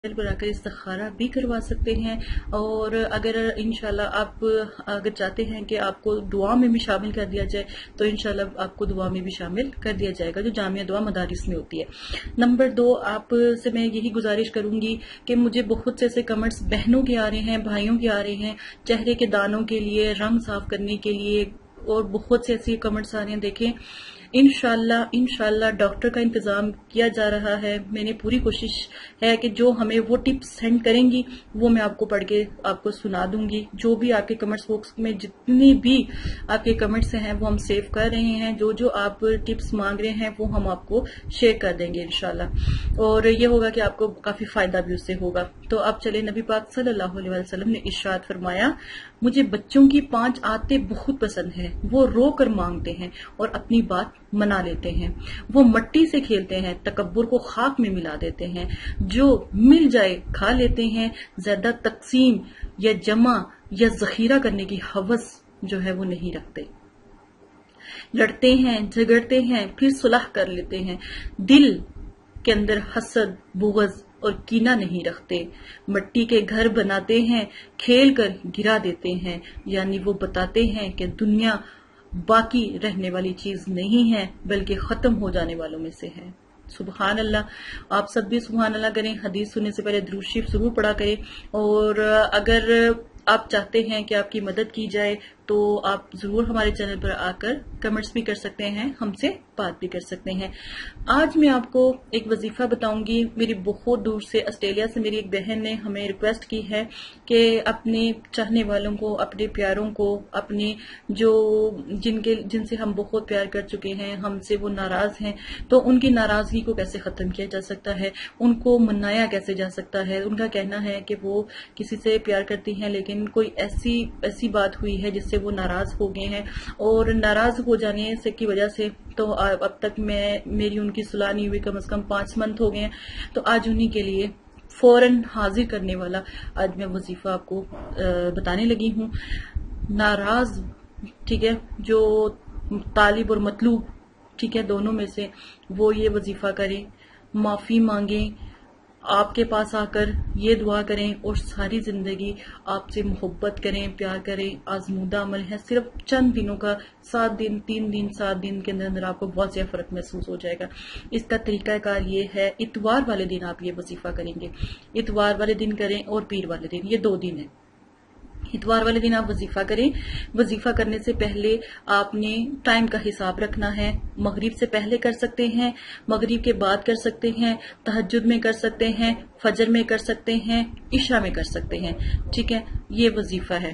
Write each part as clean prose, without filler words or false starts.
पर आकर इस्तिखारा भी करवा सकते हैं। और अगर इंशाल्लाह आप अगर चाहते हैं कि आपको दुआ में भी शामिल कर दिया जाए तो इंशाल्लाह आपको दुआ में भी शामिल कर दिया जाएगा, जो जामिया दुआ मदारिस में होती है। नंबर 2, आप से मैं यही गुजारिश करूंगी कि मुझे बहुत से ऐसे कमेंट्स बहनों के आ रहे हैं, भाइयों के आ रहे हैं, चेहरे के दानों के लिए, रंग साफ करने के लिए, और बहुत से ऐसे कमेंट्स आ रहे हैं। देखें, इंशाल्लाह डॉक्टर का इंतजाम किया जा रहा है। मैंने पूरी कोशिश है कि जो हमें वो टिप्स सेंड करेंगी वो मैं आपको पढ़ के आपको सुना दूंगी। जो भी आपके कमेंट्स बॉक्स में जितने भी आपके कमेंट्स हैं वो हम सेव कर रहे हैं। जो जो आप टिप्स मांग रहे हैं वो हम आपको शेयर कर देंगे इंशाल्लाह, और ये होगा कि आपको काफी फायदा भी उससे होगा। तो अब चले, नबी पाक सल्लल्लाहु अलैहि वसल्लम ने इरशाद फरमाया, मुझे बच्चों की 5 आदतें बहुत पसंद हैं। वो रो कर मांगते हैं और अपनी बात मना लेते हैं। वो मट्टी से खेलते हैं, तकब्बुर को खाक में मिला देते हैं। जो मिल जाए खा लेते हैं, ज्यादा तकसीम या जमा या जखीरा करने की हवस जो है वो नहीं रखते। लड़ते हैं, झगड़ते हैं, फिर सुलह कर लेते हैं। दिल के अंदर हसद, बुग़्ज़ और कीना नहीं रखते। मट्टी के घर बनाते हैं, खेल कर गिरा देते हैं। यानी वो बताते हैं कि दुनिया बाकी रहने वाली चीज नहीं है, बल्कि खत्म हो जाने वालों में से है। सुबहान अल्लाह। आप सब भी सुबहान अल्लाह करें। हदीस सुनने से पहले दुरूद शरीफ जरूर पढ़ा करें। और अगर आप चाहते हैं कि आपकी मदद की जाए तो आप जरूर हमारे चैनल पर आकर कमेंट्स भी कर सकते हैं, हमसे बात भी कर सकते हैं। आज मैं आपको एक वजीफा बताऊंगी। मेरी बहुत दूर से, ऑस्ट्रेलिया से मेरी एक बहन ने हमें रिक्वेस्ट की है कि अपने चाहने वालों को, अपने प्यारों को, अपने जिनसे हम बहुत प्यार कर चुके हैं, हमसे वो नाराज हैं, तो उनकी नाराजगी को कैसे खत्म किया जा सकता है, उनको मनाया कैसे जा सकता है। उनका कहना है कि वो किसी से प्यार करती हैं, लेकिन कोई ऐसी बात हुई है जिससे वो नाराज हो गए हैं, और नाराज हो जाने से की वजह से तो अब तक मेरी उनकी सुलह नहीं हुई, कम से कम 5 मंथ हो गए हैं। तो आज उन्हीं के लिए फौरन हाजिर करने वाला आज मैं वजीफा आपको बताने लगी हूँ। नाराज, ठीक है, जो तालिब और मतलूब, ठीक है, दोनों में से वो ये वजीफा करें, माफी मांगें, आपके पास आकर ये दुआ करें और सारी जिंदगी आपसे मोहब्बत करें, प्यार करें। आजमूदा अमल है, सिर्फ चंद दिनों का, 7 दिन, 3 दिन, 7 दिन के अंदर आपको बहुत ज्यादा फर्क महसूस हो जाएगा। इसका तरीकाकार ये है, इतवार वाले दिन आप ये वजीफा करेंगे। इतवार वाले दिन करें और पीर वाले दिन, ये 2 दिन है। इतवार वाले दिन आप वजीफा करें। वजीफा करने से पहले आपने टाइम का हिसाब रखना है। मगरिब से पहले कर सकते हैं, मगरिब के बाद कर सकते हैं, तहज्जुद में कर सकते हैं, फजर में कर सकते हैं, इशा में कर सकते हैं। ठीक है, ये वजीफा है।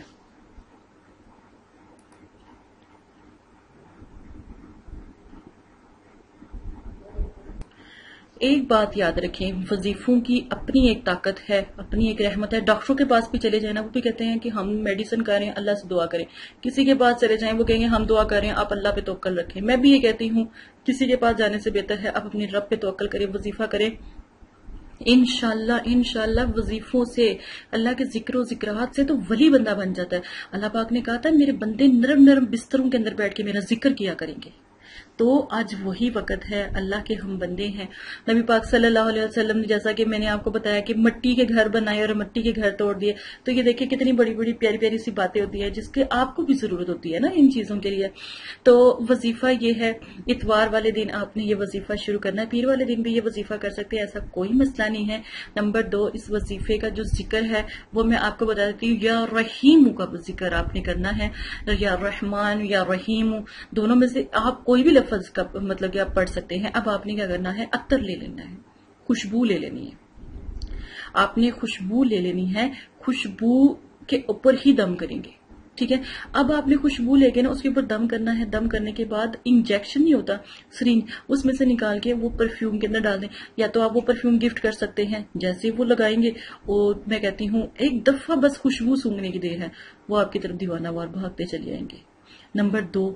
एक बात याद रखें, वजीफों की अपनी एक ताकत है, अपनी एक रहमत है। डॉक्टरों के पास भी चले जाए ना, वो भी कहते हैं कि हम मेडिसिन करें, अल्लाह से दुआ करें। किसी के पास चले जाएं, वो कहेंगे हम दुआ करें, आप अल्लाह पे तवक्कल रखें। मैं भी ये कहती हूँ, किसी के पास जाने से बेहतर है आप अपने रब पे तवक्कल करें, वजीफा करें। इंशाल्लाह वजीफों से, अल्लाह के जिक्र जिक्रात से तो वली बंदा बन जाता है। अल्लाह पाक ने कहा था, मेरे बंदे नरम नरम बिस्तरों के अंदर बैठ के मेरा जिक्र किया करेंगे। तो आज वही वक्त है, अल्लाह के हम बंदे हैं। नबी पाक सल्लल्लाहु अलैहि वसल्लम ने, जैसा कि मैंने आपको बताया कि मट्टी के घर बनाए और मट्टी के घर तोड़ दिए, तो ये देखिए कितनी बड़ी बड़ी प्यारी प्यारी सी बातें होती है, जिसके आपको भी जरूरत होती है ना इन चीजों के लिए। तो वजीफा ये है, इतवार वाले दिन आपने ये वजीफा शुरू करना है, पीर वाले दिन भी ये वजीफा कर सकते हैं, ऐसा कोई मसला नहीं है। नंबर 2, इस वजीफे का जो जिक्र है वो मैं आपको बता देती हूँ। या रहीम का जिक्र आपने करना है, या रहमान या रहीम, दोनों में से आप कोई भी लफ्ज का मतलब कि आप पढ़ सकते हैं। अब आपने क्या करना है, अत्तर ले लेना है, खुशबू ले लेनी है। आपने खुशबू ले लेनी है, खुशबू के ऊपर ही दम करेंगे। ठीक है, अब आपने खुशबू लेके ना उसके ऊपर दम करना है। दम करने के बाद इंजेक्शन नहीं होता, सिरिंज, उसमें से निकाल के वो परफ्यूम के अंदर डाल दें। या तो आप वो परफ्यूम गिफ्ट कर सकते हैं, जैसे वो लगाएंगे और मैं कहती हूँ एक दफा बस खुशबू सूंघने की देर है, वो आपकी तरफ दीवाना वार भागते चले जाएंगे। नंबर 2,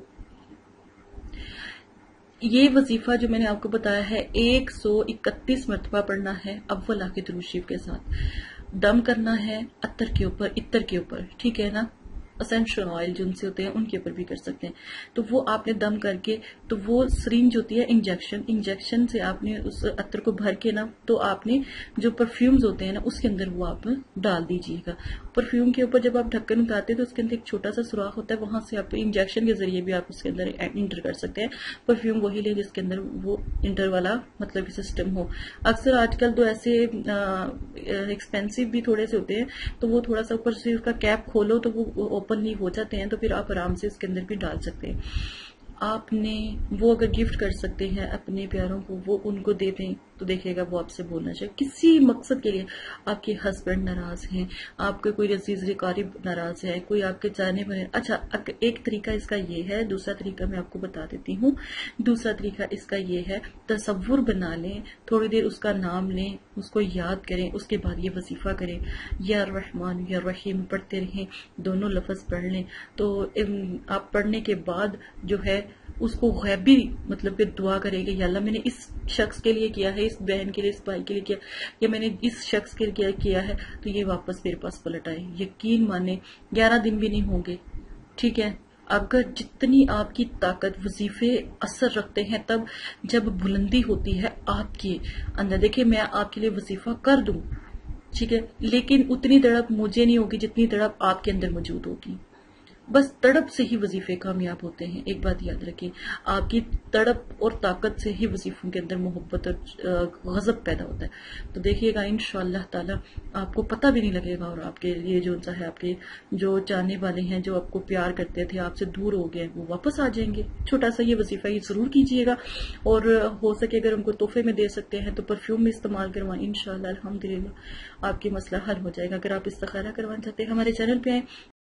ये वजीफा जो मैंने आपको बताया है 131 मरतबा पढ़ना है, अव्वल आके दुरूद शरीफ के साथ। दम करना है अत्तर के ऊपर, इत्तर के ऊपर, ठीक है ना। اسینشل آئل جن سے ہوتے ہیں ان کے اوپر بھی کر سکتے ہیں. تو وہ آپ نے دم کر کے تو وہ سرنج ہوتی ہے انجیکشن سے آپ نے اس عطر کو بھر کے نا تو آپ نے جو پرفیومز ہوتے ہیں نا اس کے اندر وہ آپ ڈال دیجیے گا. پرفیوم کے اوپر جب آپ ڈھکن اتارتے ہیں تو اس کے اندر ایک چھوٹا سا سوراخ ہوتا ہے, وہاں سے آپ انجیکشن کے ذریعے بھی آپ اس کے اندر انٹر کر سکتے ہیں. پرفیوم وہی لیں جس کے اندر وہ انٹر والا مطلب سسٹم ہو. اکثر آج کل تو ایسے ایکسپینسو بھی تھوڑے سے ہوتے ہیں, تو وہ تھوڑا سا اوپر سے اس کا کیپ کھولو تو وہ اوپن نہیں ہو جاتے ہیں, تو پھر آپ آرام سے اس کے اندر بھی ڈال سکتے ہیں. آپ نے وہ اگر گفٹ کر سکتے ہیں اپنے پیاروں کو, وہ ان کو دے دیں تو دیکھے گا وہ آپ سے بولنا چاہیے کسی مقصد کے لیے. آپ کے ہسبینڈ ناراض ہیں, آپ کے کوئی عزیز قریب ناراض ہے, کوئی آپ کے جانے والے. اچھا ایک طریقہ اس کا یہ ہے, دوسرا طریقہ میں آپ کو بتا دیتی ہوں. دوسرا طریقہ اس کا یہ ہے, تصور بنا لیں, تھوڑی دیر اس کا نام لیں, اس کو یاد کریں, اس کے بعد یہ وظیفہ کریں, یا رحمان یا رحیم پڑھتے رہیں, دونوں لفظ پڑھ لیں. تو آپ پڑھنے کے بعد جو ہے اس کو غیبی مطلب کہ دعا کرے گا, یا اللہ میں نے اس شخص کے لیے کیا ہے, اس بہن کے لیے, اس بھائی کے لیے کیا, یا میں نے اس شخص کے لیے کیا ہے, تو یہ واپس میرے پاس پلٹ آئے. یقین مانے 11 دن بھی نہیں ہوں گے, ٹھیک ہے. اگر جتنی آپ کی طاقت وظیفے اثر رکھتے ہیں, تب جب بلندی ہوتی ہے آپ کے اندر, دیکھیں میں آپ کے لیے وظیفہ کر دوں, ٹھیک ہے, لیکن اتنی تڑپ مجھے نہیں ہوگی جتنی تڑپ آپ کے اندر موجود ہوگی. بس تڑپ سے ہی وظیفے کامیاب ہوتے ہیں, ایک بات یاد رکھیں, آپ کی تڑپ اور طاقت سے ہی وظیفوں کے اندر محبت اور غضب پیدا ہوتا ہے. تو دیکھیے گا انشاءاللہ تعالی آپ کو پتہ بھی نہیں لگے گا, اور آپ کے لیے جو سا ہے, آپ کے جو چاہنے والے ہیں, جو آپ کو پیار کرتے تھے, آپ سے دور ہو گئے, وہ واپس آ جائیں گے. چھوٹا سا یہ وظیفہ یہ ضرور کیجیے گا, اور ہو سکے اگر ان کو تحفے میں دے سکتے ہیں تو پرفیوم میں استعمال کروائیں, انشاءاللہ الحمدللہ آپ کی مسئلہ حل ہو جائے گا. اگر آپ استخارہ کروانا چاہتے ہیں ہمارے چینل پہ آئیں,